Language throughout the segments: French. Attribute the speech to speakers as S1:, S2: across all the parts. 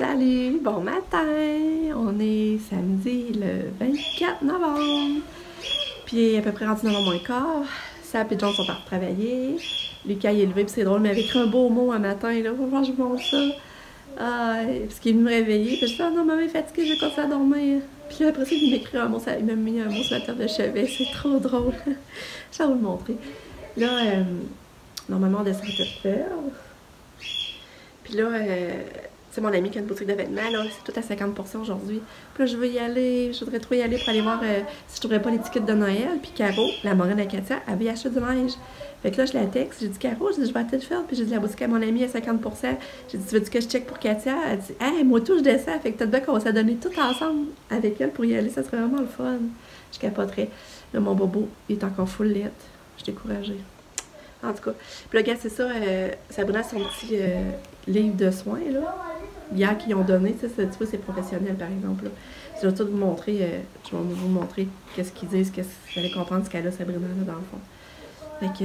S1: Salut, bon matin! On est samedi le 24 novembre. Puis à peu près rendu 9h moins quart. Sap et John sont partis travailler. Lucas il est levé, puis c'est drôle, mais avec un beau mot un matin, là, faut voir, je vous montre ça. Parce qu'il est venu me réveiller, puis je dis, ah non, maman est fatiguée, je vais continuer à dormir. Puis là, après ça, il m'écrit un mot, il m'a mis un mot sur la table de chevet, c'est trop drôle. Je vais vous le montrer. Là, normalement, on descend cette ferme. Puis là, c'est mon ami qui a une boutique de vêtements, là, c'est tout à 50% aujourd'hui. Puis là, je veux y aller, je voudrais trop y aller pour aller voir si je trouverais pas l'étiquette de Noël. Puis Caro, la marraine à Katia, elle veut y acheter du linge. Fait que là, je la texte, j'ai dit Caro, je vais à Tedford, puis j'ai dit la boutique à mon ami à 50%. J'ai dit, tu veux que je check pour Katia? Elle dit, hey, moi tout, je descends. Fait que t'as de bien qu'on va s'adonner tout ensemble avec elle pour y aller, ça serait vraiment le fun. Je capoterais. Là, mon bobo, il est encore full lit. Je suis découragée. En tout cas. Puis là, gars, c'est ça, Sabrina a son petit livre de soins, là. Hier, qu'ils ont donné, tu vois, c'est professionnel, par exemple, là. Je vais tout vous montrer, je vais vous montrer qu'est-ce qu'ils disent, qu'est-ce que vous allez comprendre ce qu'elle a, Sabrina, là, dans le fond. Fait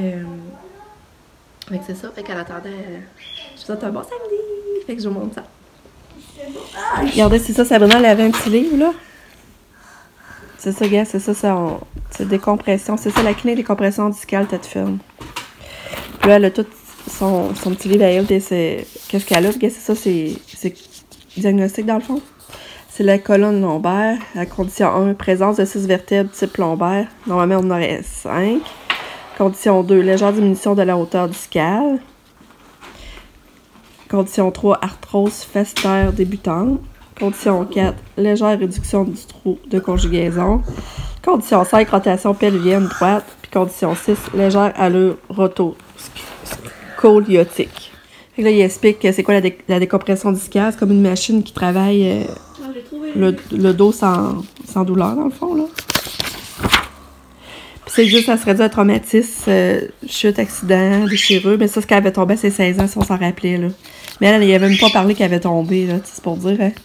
S1: que c'est ça. Fait qu'en attendant, je vous souhaite un bon samedi. Fait que je vous montre ça. Regardez, c'est ça, Sabrina, elle avait un petit livre, là. C'est ça, gars, c'est ça, c'est décompression. C'est ça, la clinique décompression discale Tedford. Puis là, elle a tout son petit livre à elle, qu'est-ce qu'elle a, gars, c'est ça, c'est diagnostic, dans le fond. C'est la colonne lombaire, la condition 1, présence de 6 vertèbres type lombaire. Normalement, on en aurait 5. Condition 2, légère diminution de la hauteur discale. Condition 3, arthrose fasciaire débutante. Condition 4, légère réduction du trou de conjugaison. Condition 5, rotation pelvienne droite. Puis condition 6, légère allure rotoscoliotique. Fait que là, il explique que c'est quoi la décompression discale. C'est comme une machine qui travaille le dos sans douleur, dans le fond, là. C'est juste, ça serait dû à traumatisme, chute, accident, déchirure. Mais ça, ce qu'elle avait tombé à ses 16 ans, si on s'en rappelait, là. Mais elle, il avait même pas parlé qu'elle avait tombé, là. C'est pour dire, hein.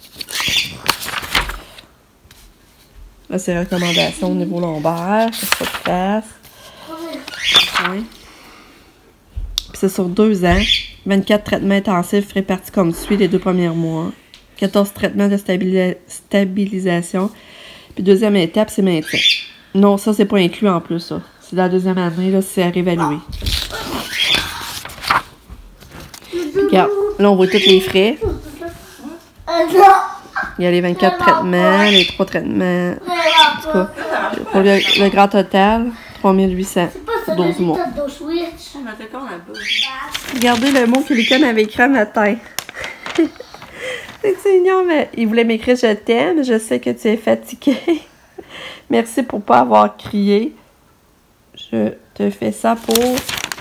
S1: Là, c'est recommandations au niveau lombaire. Qu'est-ce que ça te fasse? Oui. Puis c'est sur 2 ans. 24 traitements intensifs répartis comme suit les 2 premiers mois. 14 traitements de stabilisation. Puis deuxième étape, c'est maintien. Non, ça, c'est pas inclus en plus, ça. C'est dans la deuxième année, là, c'est à réévaluer. Regarde, là, on voit tous les frais. Il y a les 24 traitements, les 3 traitements. En tout cas, pour le grand total, 3800 pour 12 mois. Regardez le mot que Lucas m'avait écrit un matin. C'est mignon, mais il voulait m'écrire « Je t'aime, je sais que tu es fatigué. » Merci pour ne pas avoir crié. Je te fais ça pour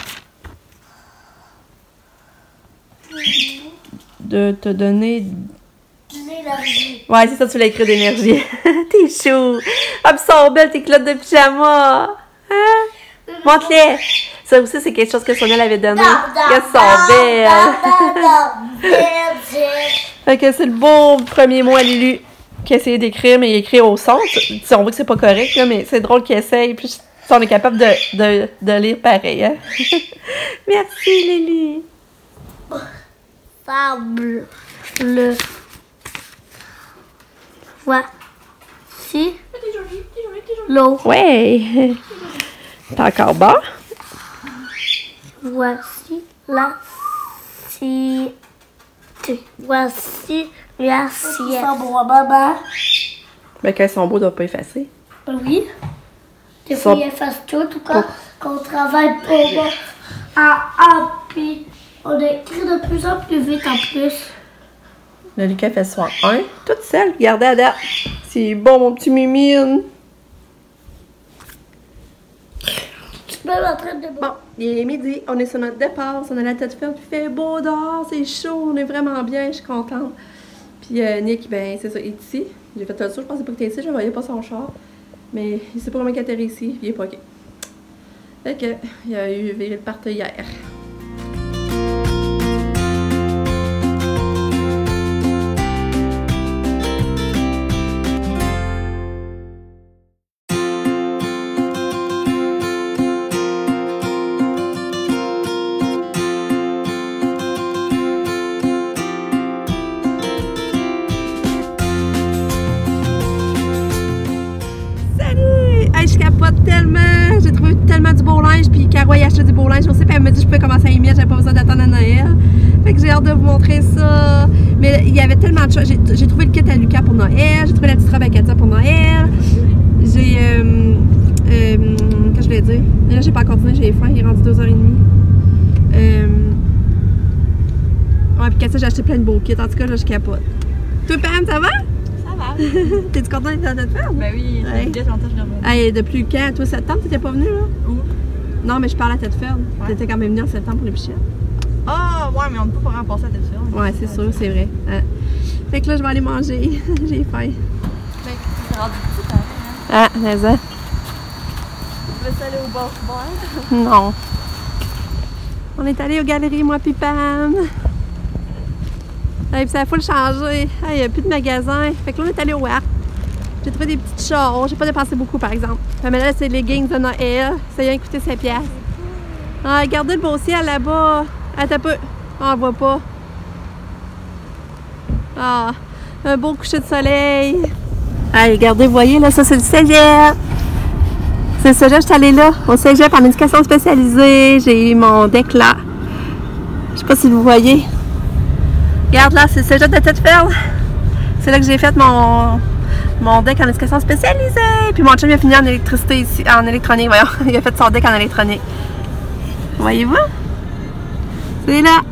S1: de te donner l'énergie. Ouais, c'est ça, tu voulais écrire d'énergie. T'es chou. Ah, puis sont belles tes culottes de pyjama. Hein? Montre-les. Ça aussi, c'est quelque chose que Sonia avait donné. Elles sont belles. Fait que c'est le beau premier mot à Lulu qui a essayé d'écrire, mais il écrit au son. On voit que c'est pas correct, là, mais c'est drôle qu'il essaye. Puis on est capable de lire pareil. Hein? Merci, Lily.
S2: Fable. Voici l'eau.
S1: Ouais. T'es encore bas?
S2: Voici la ciette. Voici l'assiette.
S1: Ben, quand ils sont beaux, ils doivent pas effacer.
S2: Oui. Des fois, ils effacent tout quand on travaille pour puis on écrit de plus en plus vite en plus.
S1: Le Lucas fait soir 1, toute seule. Regardez à date. C'est bon, mon petit mimine. Bon, il est midi, on est sur notre départ, on a la tête ferme, il fait beau dehors, c'est chaud, on est vraiment bien, je suis contente. Puis Nick, ben c'est ça, il est ici. J'ai fait le tour, je pensais pas qu'il était ici, je voyais pas son char. Mais il sait pas comment il atterrit ici, puis il est pas OK. Fait que, il a eu viré le party hier. linge, puis Caro a acheté du beau linge aussi, puis elle m'a dit que je pouvais commencer à y mettre, j'avais pas besoin d'attendre à Noël. Fait que j'ai hâte de vous montrer ça. Mais il y avait tellement de choses. J'ai trouvé le kit à Lucas pour Noël, j'ai trouvé la petite robe à Katia pour Noël. J'ai. Qu'est-ce que je voulais dire? Mais là, j'ai pas continué, j'ai faim, il est rendu 2h30. Ouais, puis Katia, j'ai acheté plein de beaux kits. En tout cas, là, je capote. Toi, Pam, ça va?
S3: Ça va.
S1: T'es-tu contente d'être dans notre ferme?
S3: Ben oui, ça fait bien longtemps que je viens de revenir.
S1: Hey, depuis quand? Toi, septembre, t'étais pas venue, là?
S3: Où?
S1: Non, mais je parle à tête ferme.
S3: Ouais.
S1: T'étais quand même venue en septembre pour les pichettes.
S3: Ah, ouais, mais on ne peut pas remplacer la tête ferme.
S1: Ouais, c'est sûr, c'est vrai. Hein. Fait que là, je vais aller manger. J'ai faim.
S3: Ben, c'est rendu petit, pareil, hein.
S1: Ah, vas-y.
S3: Tu veux aller au bord du bar?
S1: Non. On est allé aux galeries, moi puis Pam. Et puis ça a full changé. Il n'y a plus de magasins. Fait que là, on est allé au Arc. J'ai trouvé des petites choses. J'ai pas dépensé beaucoup, par exemple. Mais là, c'est les leggings de Noël. Ça vient coûter 5$. Ah, regardez le beau ciel là-bas. Attends un peu. On voit pas. Ah, un beau coucher de soleil. Ah, regardez, vous voyez, là, ça, c'est le cégep. C'est le cégep, je suis allée là, au cégep en éducation spécialisée. J'ai eu mon deck là. Je sais pas si vous voyez. Regarde là, c'est le cégep de Tête-Ferme. C'est là que j'ai fait mon deck en éducation spécialisée. Puis mon chum il a fini en électricité ici, en électronique, voyons. Il a fait son deck en électronique. Voyez-vous? C'est là.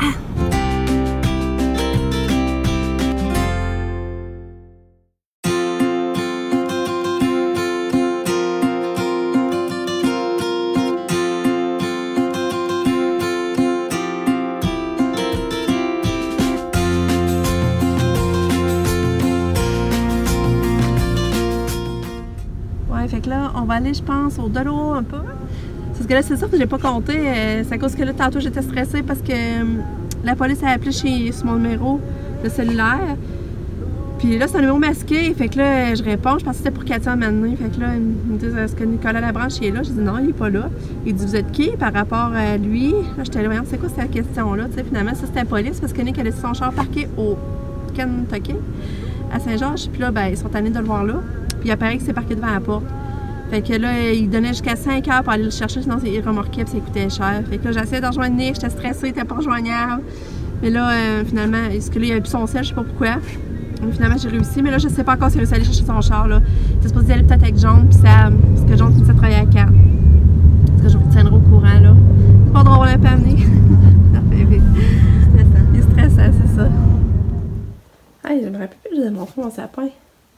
S1: Fait que là, on va aller, je pense, au Dolo un peu. Parce que là, c'est sûr que j'ai pas compté. C'est à cause que là, tantôt, j'étais stressée parce que la police a appelé sur mon numéro de cellulaire. Puis là, c'est un numéro masqué. Fait que là, je réponds. Je pensais que c'était pour Katia maintenant. Fait que là, ils me disent, est-ce que Nicolas Labranche est là? Je dis non, il est pas là. Il dit, vous êtes qui par rapport à lui? Là, j'étais là, voyons, c'est quoi cette question-là? Tu sais, finalement, ça, c'était la police parce que Nick a laissé son char parqué au Kentucky, à Saint-Georges. Puis là, ben, ils sont allés de le voir là. Puis il apparaît que c'est parqué devant la porte. Fait que là, il donnait jusqu'à 5 heures pour aller le chercher, sinon il remorquait et ça coûtait cher. Fait que là, j'essayais de rejoindre Nick, j'étais stressée, il était pas rejoignable. Mais là, finalement, est-ce que là, il avait plus son sel, je sais pas pourquoi. Mais finalement, j'ai réussi. Mais là, je sais pas encore s'il a réussi à aller chercher son char, là. C'était supposé aller peut-être avec John, puis ça, parce que John finissait de travailler à 4. Parce que je vous tiendrai au courant, là. C'est pas drôle à pas amener. Stressant. Il est stressant, c'est ça. Hey, je me rappelle plus que je vous ai montré mon sapin.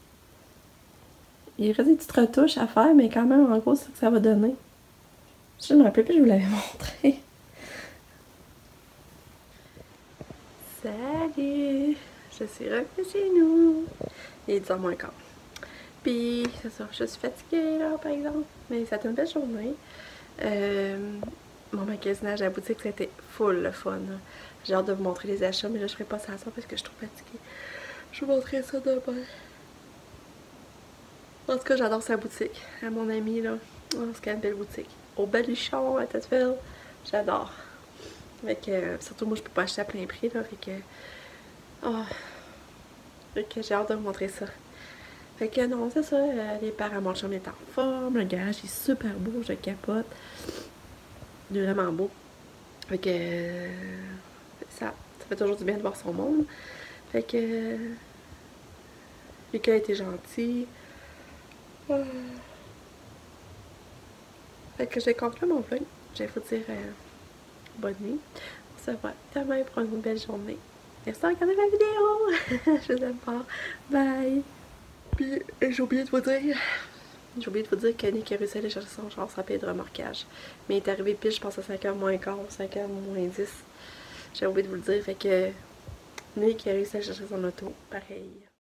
S1: Il reste des petites retouches à faire, mais quand même, en gros, c'est ce que ça va donner. Je me rappelle plus que je vous l'avais montré. Salut! Je suis revenue chez nous. Il est 10h moins quart. Puis, c'est ça, je suis fatiguée, là, par exemple. Mais ça a été une belle journée. Mon magasinage à la boutique, c'était full le fun. J'ai hâte de vous montrer les achats, mais là, je ferai pas ça parce que je suis trop fatiguée. Je vais vous montrer ça demain. En tout cas, j'adore sa boutique. À mon ami, là. Oh, c'est une belle boutique. Au Baluchon, à Tête-Ferme. J'adore. Fait que, surtout, moi, je peux pas acheter à plein prix, là. Fait que... Oh. Fait que j'ai hâte de vous montrer ça. Fait que, non, c'est ça. Les parents à mon chum est en forme. Le garage est super beau. Je capote. Il est vraiment beau. Fait que... ça fait toujours du bien de voir son monde. Fait que... Lucas a été gentil. Fait que j'ai conclu mon vlog. Je vais vous dire bonne nuit. On se voit demain pour une belle journée. Merci de regarder ma vidéo. Je vous aime fort. Bye. Puis j'ai oublié de vous dire. J'ai oublié de vous dire que Nick a réussi à aller chercher son char sans payer de remorquage. Mais il est arrivé pile, je pense à 5h moins quart, 5h moins 10. J'ai oublié de vous le dire. Fait que Nick a réussi à chercher son auto. Pareil.